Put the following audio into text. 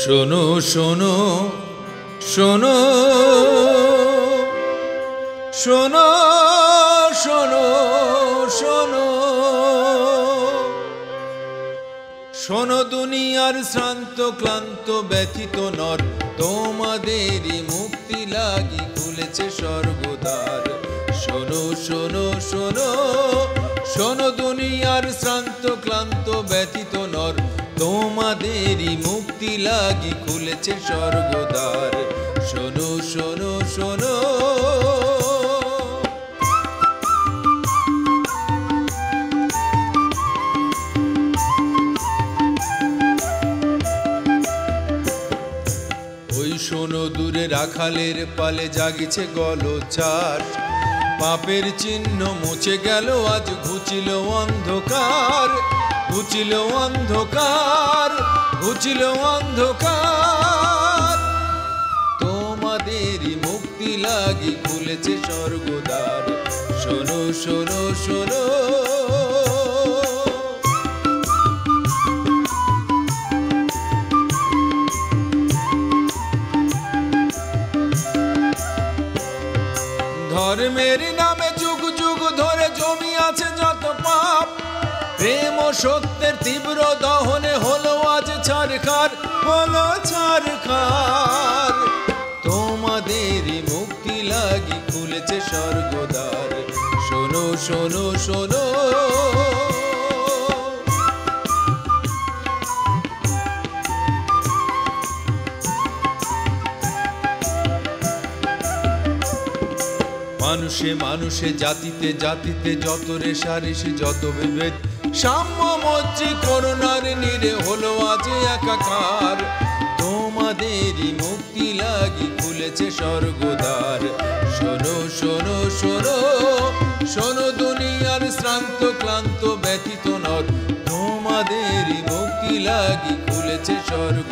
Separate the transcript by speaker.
Speaker 1: শোনো শোনো শোনো শোনো শোনো শোনো শোনো দুনিয়ার শ্রান্ত ক্লান্ত ব্যথিত নর, তোমাদেরই মুক্তি লাগি খুলেছে স্বর্গদ্বার। শোনো শোনো শোনো শোনো দুনিয়ার শ্রান্ত ক্লান্ত ব্যথিত নর, তোমাদেরই মুক্তি লাগি খুলেছে স্বর্গদ্বার। শোনো শোনো শোনো ওই শোনো দূরে রাখালের পালে জাগিছে গলচার, পাপের চিহ্ন মুছে গেল আজ ঘুচিল অন্ধকার, ঘুচিল অন্ধকার, ঘুচিল অন্ধকার। তোমাদেরই মুক্তি লাগি খুলেছে স্বর্গদ্বার। শোনো শোনো শোনো ধর্মের নামে যুগ যুগ ধরে জমি আছে যত পাপ, প্রেম ও সত্যের তীব্র দহনে হলো আজ ছারখার, হলো ছারখার। তোমাদেরই মুক্তি লাগি খুলেছে স্বর্গদ্বার। শোনো শোনো শোনো মানুষে মানুষে জাতিতে জাতিতে যত রেশারেশি যত বিভেদ, সাম্য মজ্জি করুণার নীড়ে হলো আজ একাকার। তোমাদেরই মুক্তি লাগি খুলেছে স্বর্গদ্বার। শোনো শোনো শোনো শোনো দুনিয়ার শ্রান্ত ক্লান্ত ব্যথিত নর, তোমাদেরই মুক্তি লাগি খুলেছে স্বর্গ